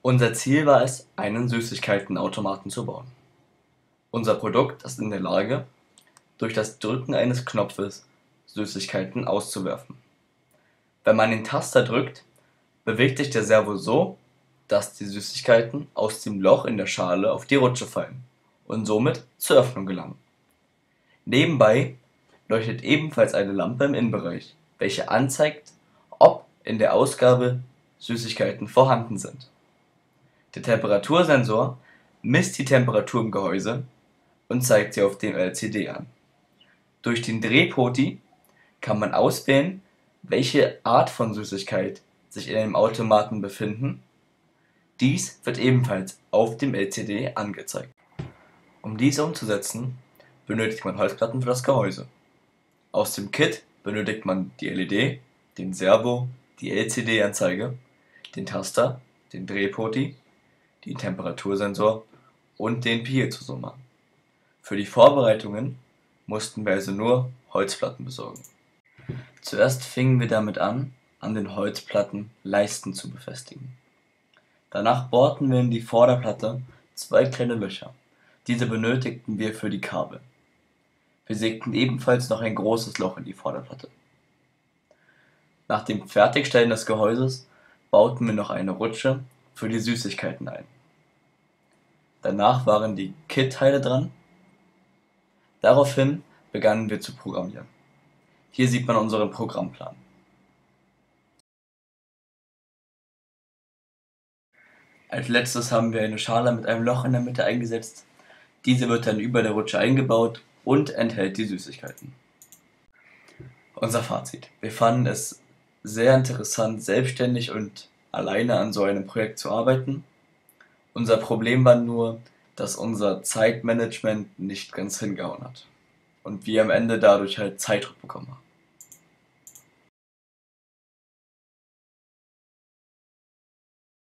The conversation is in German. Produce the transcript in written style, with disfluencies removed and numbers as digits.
Unser Ziel war es, einen Süßigkeitenautomaten zu bauen. Unser Produkt ist in der Lage, durch das Drücken eines Knopfes Süßigkeiten auszuwerfen. Wenn man den Taster drückt, bewegt sich der Servo so, dass die Süßigkeiten aus dem Loch in der Schale auf die Rutsche fallen und somit zur Öffnung gelangen. Nebenbei leuchtet ebenfalls eine Lampe im Innenbereich, welche anzeigt, ob in der Ausgabe Süßigkeiten vorhanden sind. Der Temperatursensor misst die Temperatur im Gehäuse und zeigt sie auf dem LCD an. Durch den Drehpoti kann man auswählen, welche Art von Süßigkeit sich in dem Automaten befinden. Dies wird ebenfalls auf dem LCD angezeigt. Um dies umzusetzen, benötigt man Holzplatten für das Gehäuse. Aus dem Kit benötigt man die LED, den Servo, die LCD-Anzeige, den Taster, den Drehpoti, den Temperatursensor und den Piezo-Summer. Für die Vorbereitungen mussten wir also nur Holzplatten besorgen. Zuerst fingen wir damit an den Holzplatten Leisten zu befestigen. Danach bohrten wir in die Vorderplatte 2 kleine Löcher. Diese benötigten wir für die Kabel. Wir sägten ebenfalls noch ein großes Loch in die Vorderplatte. Nach dem Fertigstellen des Gehäuses bauten wir noch eine Rutsche für die Süßigkeiten ein. Danach waren die Kit-Teile dran. Daraufhin begannen wir zu programmieren. Hier sieht man unseren Programmplan. Als letztes haben wir eine Schale mit einem Loch in der Mitte eingesetzt. Diese wird dann über der Rutsche eingebaut und enthält die Süßigkeiten. Unser Fazit: Wir fanden es sehr interessant, selbstständig und alleine an so einem Projekt zu arbeiten. Unser Problem war nur, dass unser Zeitmanagement nicht ganz hingehauen hat und wir am Ende dadurch halt Zeitdruck bekommen haben.